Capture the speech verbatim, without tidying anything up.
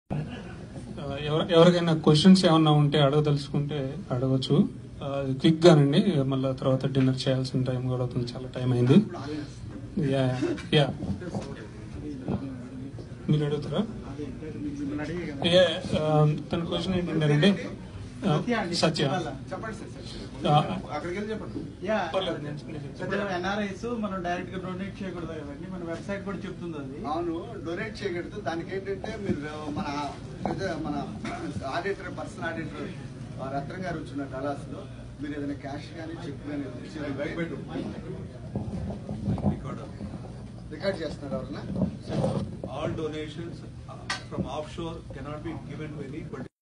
ఎవరికైనా క్వశ్చన్స్ ఏమన్నా ఉంటే అడగదలుచుకుంటే అడగచ్చు, క్విక్ గానండి, మళ్ళీ తర్వాత డిన్నర్ చేయాల్సిన టైం కూడా అవుతుంది, చాలా టైం అయింది. యా యా మీరు అడుగుతారా? తన క్వశ్చన్ ఏంటంటే సత్య ఎన్ఆర్ఐస్ మనం డైరెక్ట్ గా డొనేట్ చేయకూడదు కదండి, మన వెబ్సైట్ కూడా చెప్తుంది అది. అవును, డొనేట్ చేయకూడదు. దానికి ఏంటంటే మీరు మన మన ఆడిటర్ పర్సనల్ ఆడిటర్ రత్నం గారు వచ్చిన కళాస్ లో మీరు ఏదైనా క్యాష్ కానీ చెక్ కానీ రికార్డ్ చేస్తున్నారు ఎవరన్నా. All donations from offshore cannot be given to any particular